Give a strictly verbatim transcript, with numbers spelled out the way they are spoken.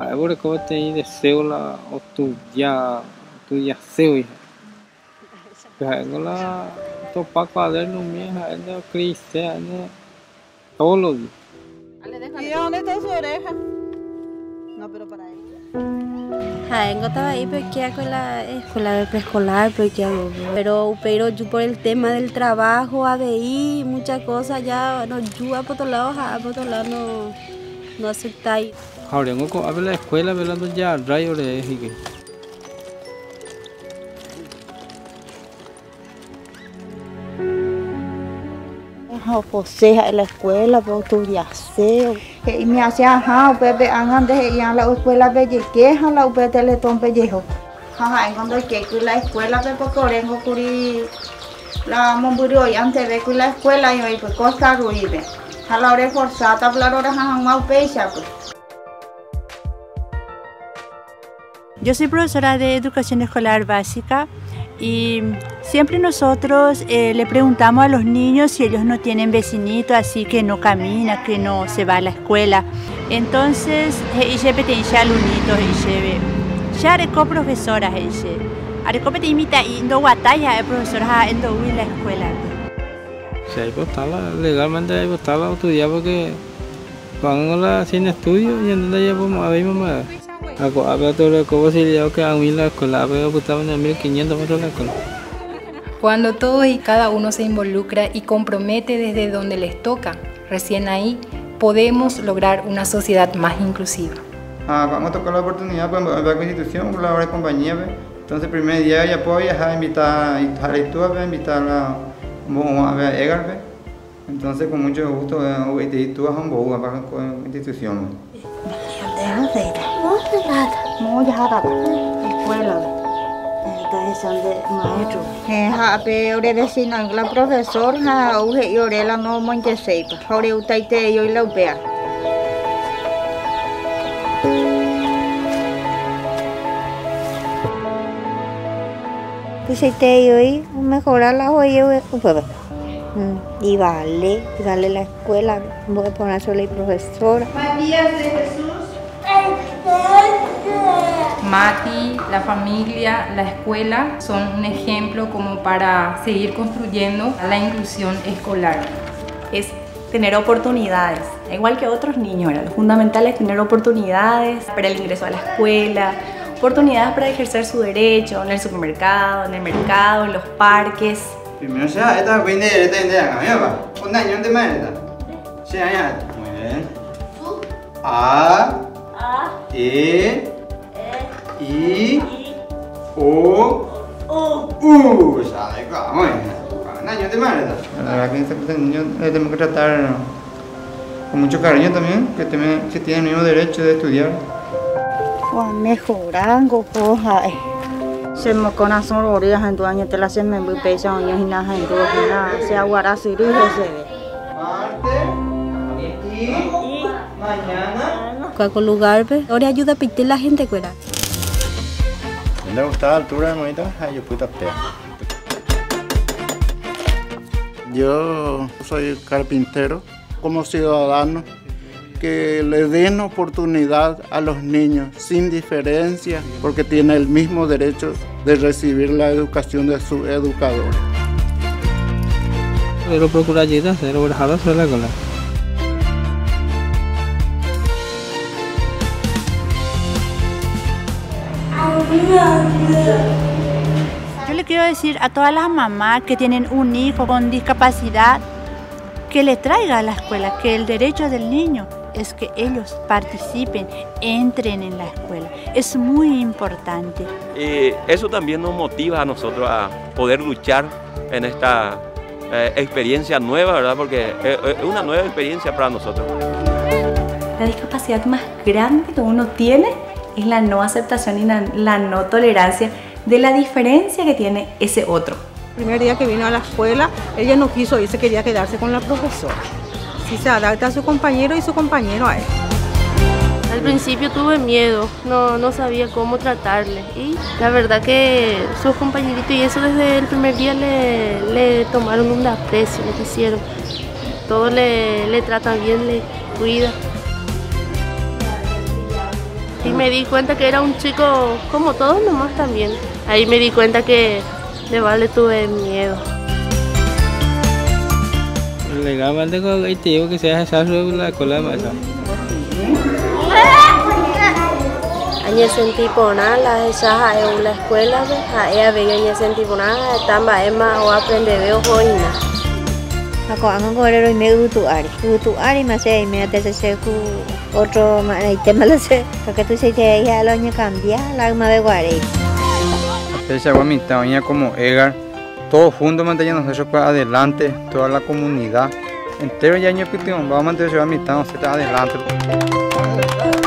ahora como te deseo la o tu ya tu ya seo ya la topa cuaderno mía no cristiano todos los días. ¿Y dónde está su oreja? No, pero para él. Ah, estaba ahí porque con la escuela preescolar, porque pero pero yo por el tema del trabajo, A B I, muchas cosas ya no ayuda por todos lados, por todos lados no no aceptáis. Ahora tengo que abrir la escuela, velando ya rayo de eje. José en la escuela, por tu ya sé. Y me hacía, ajá, Pepe, antes de a la escuela, Pepe, queja la Pepe teletón pellejo. Ajá, cuando que la escuela, Pepe, correngo, curi, la momburio, y antes de que la escuela, y hoy, pues, costa ruive. A la hora forzada, hablar ahora, ajá, más pecha, pues. Yo soy profesora de educación escolar básica y siempre nosotros eh, le preguntamos a los niños si ellos no tienen vecinitos, así que no camina, que no se va a la escuela. Entonces, ella petí ya alumnitos, ella ya arecó profesoras, ella arecó petí imita y no batalla de profesoras en en la escuela. Si hay postada, legalmente hay postada estudiar porque cuando la sin estudio y entonces ya vamos a ver mamá. Aku apa todo como si yo que a mí la escuela pero estaba en mil quinientos metros la escuela. Cuando todos y cada uno se involucra y compromete desde donde les toca, recién ahí podemos lograr una sociedad más inclusiva. Ah, vamos a tocar la oportunidad para ver con institución, con la compañía. Entonces el primer día ya puedo viajar, invitar a Itúa, invitar a ver Egar. Entonces con mucho gusto voy a Itúa a un para la institución. No, ya está. Escuela. Entonces son de maestro. Eh, hape ore decir la profesora, uge y orela no monte seipa. Ore utaite yo y la upea. Pues este yo y mejorar la joya upea. Y vale, vale la escuela, voy a poner solo la profesora. María de Jesús. Mati, la familia, la escuela son un ejemplo como para seguir construyendo la inclusión escolar. Es tener oportunidades, igual que otros niños, ¿verdad? Lo fundamental es tener oportunidades para el ingreso a la escuela, oportunidades para ejercer su derecho en el supermercado, en el mercado, en los parques. Primero ya, esta es esta esta esta esta un año de más esta. Ya, ya. Muy bien. A, E, I, O, U. Ya, de acá, muy bien. Un año de más esta. La verdad que este niño le tenemos que tratar con mucho cariño también, que tiene el mismo derecho de estudiar. Mejorando cosas. Se me corazón orejas en tu año te la se me muy pesa años y nada en tu nada se aguará sirio se ve. Martes y mañana. ¿Cuál lugar ve? Ahora ayuda a pintar la gente cuera. ¿Dónde gusta la altura, hermanita? Ay, yo puta fea. Yo soy carpintero, como ciudadano, que le den oportunidad a los niños sin diferencia, porque tienen el mismo derecho de recibir la educación de su educador. Pero procura ayuda, se lo dejará sola con la. Yo le quiero decir a todas las mamás que tienen un hijo con discapacidad que le traiga a la escuela, que el derecho del niño es que ellos participen, entren en la escuela. Es muy importante. Y eso también nos motiva a nosotros a poder luchar en esta eh, experiencia nueva, ¿verdad? Porque es, es una nueva experiencia para nosotros. La discapacidad más grande que uno tiene es la no aceptación y la, la no tolerancia de la diferencia que tiene ese otro. El primer día que vino a la escuela, ella no quiso irse, quería quedarse con la profesora. Si se adapta a su compañero y su compañero a él. Al principio tuve miedo, no, no sabía cómo tratarle y la verdad que sus compañeritos y eso desde el primer día le, le tomaron un aprecio, le quisieron. Todos le, le tratan bien, le cuidan. y me di cuenta que era un chico como todos nomás también. Ahí me di cuenta que de verdad le tuve miedo. Legalmente con el tío que se hace la escuela más. Añe sentí por nada, la esa es la escuela, a ella veía añe sentí por nada, tamba Emma o aprende veo joina. Ako ang ngorero me utuari, utuari mas eh me hace se ku otro mana tema lo sé, porque tú se te ya lo año cambia, la más de guare. Esa guamita oña como Edgar, todos juntos manteniendo nosotros para adelante, toda la comunidad entero ya año que vamos a mantener esa guamita, nosotros adelante.